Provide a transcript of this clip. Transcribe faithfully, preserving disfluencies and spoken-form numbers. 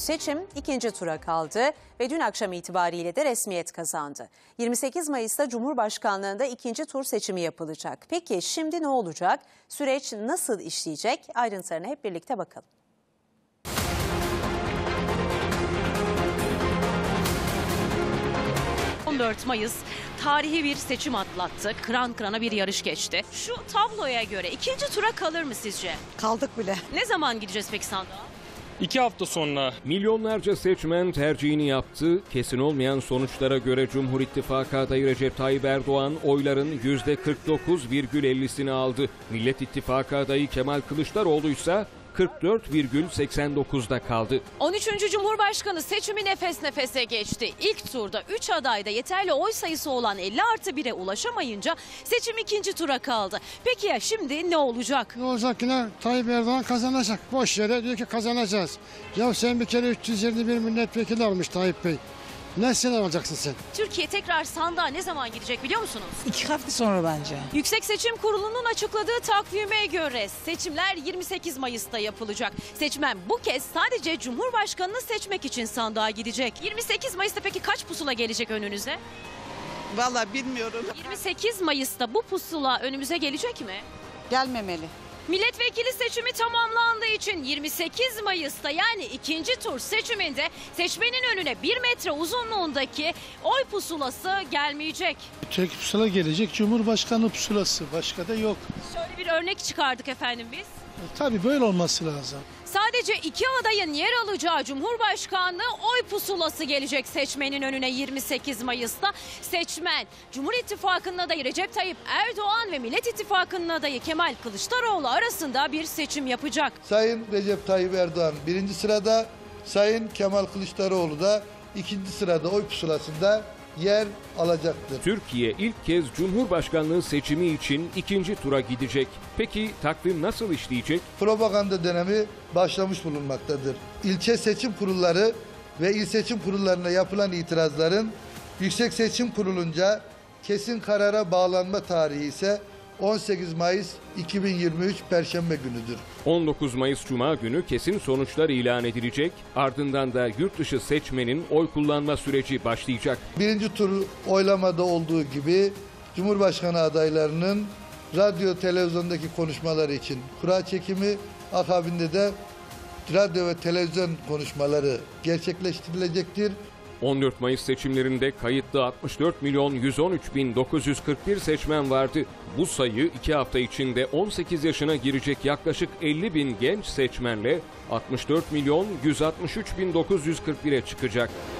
Seçim ikinci tura kaldı ve dün akşam itibariyle de resmiyet kazandı. yirmi sekiz Mayıs'ta Cumhurbaşkanlığında ikinci tur seçimi yapılacak. Peki şimdi ne olacak? Süreç nasıl işleyecek? Ayrıntılarına hep birlikte bakalım. on dört Mayıs tarihi bir seçim atlattı. Kıran kırana bir yarış geçti. Şu tabloya göre ikinci tura kalır mı sizce? Kaldık bile. Ne zaman gideceğiz peki sandığa? İki hafta sonra. Milyonlarca seçmen tercihini yaptı. Kesin olmayan sonuçlara göre Cumhur İttifakı adayı Recep Tayyip Erdoğan oyların yüzde kırk dokuz virgül ellisini aldı. Millet İttifakı adayı Kemal Kılıçdaroğlu ise kırk dört virgül seksen dokuzda kaldı. on üçüncü Cumhurbaşkanı seçimi nefes nefese geçti. İlk turda üç adayda yeterli oy sayısı olan elli artı bire ulaşamayınca seçim ikinci tura kaldı. Peki ya şimdi ne olacak? Ne olacak yine? Tayyip Erdoğan kazanacak. Boş yere diyor ki kazanacağız. Ya sen bir kere üç yüz yirmi bir milletvekili almış Tayyip Bey. Nesine alacaksın sen? Türkiye tekrar sandığa ne zaman gidecek biliyor musunuz? İki hafta sonra bence. Yüksek Seçim Kurulu'nun açıkladığı takvime göre seçimler yirmi sekiz Mayıs'ta yapılacak. Seçmen bu kez sadece Cumhurbaşkanını seçmek için sandığa gidecek. yirmi sekiz Mayıs'ta peki kaç pusula gelecek önünüze? Vallahi bilmiyorum. yirmi sekiz Mayıs'ta bu pusula önümüze gelecek mi? Gelmemeli. Milletvekili seçimi tamamlandığı için yirmi sekiz Mayıs'ta yani ikinci tur seçiminde seçmenin önüne bir metre uzunluğundaki oy pusulası gelmeyecek. Tek pusula gelecek Cumhurbaşkanı pusulası, başka da yok. Şöyle bir örnek çıkardık efendim biz. E, tabii böyle olması lazım. Sadece iki adayın yer alacağı Cumhurbaşkanlığı oy pusulası gelecek seçmenin önüne yirmi sekiz Mayıs'ta. Seçmen Cumhur İttifakı'nın adayı Recep Tayyip Erdoğan ve Millet İttifakı'nın adayı Kemal Kılıçdaroğlu arasında bir seçim yapacak. Sayın Recep Tayyip Erdoğan birinci sırada, Sayın Kemal Kılıçdaroğlu da ikinci sırada oy pusulasında yer alacaktır. Türkiye ilk kez Cumhurbaşkanlığı seçimi için ikinci tura gidecek. Peki takvim nasıl işleyecek? Propaganda dönemi başlamış bulunmaktadır. İlçe seçim kurulları ve il seçim kurullarına yapılan itirazların Yüksek Seçim Kurulu'nca kesin karara bağlanma tarihi ise on sekiz Mayıs iki bin yirmi üç Perşembe günüdür. on dokuz Mayıs Cuma günü kesin sonuçlar ilan edilecek. Ardından da yurt dışı seçmenin oy kullanma süreci başlayacak. Birinci tur oylamada olduğu gibi Cumhurbaşkanı adaylarının radyo televizyondaki konuşmaları için kura çekimi, akabinde de radyo ve televizyon konuşmaları gerçekleştirilecektir. on dört Mayıs seçimlerinde kayıtlı altmış dört milyon yüz on üç bin dokuz yüz kırk bir seçmen vardı. Bu sayı iki hafta içinde on sekiz yaşına girecek yaklaşık elli bin genç seçmenle altmış dört milyon yüz altmış üç bin dokuz yüz kırk bire çıkacak.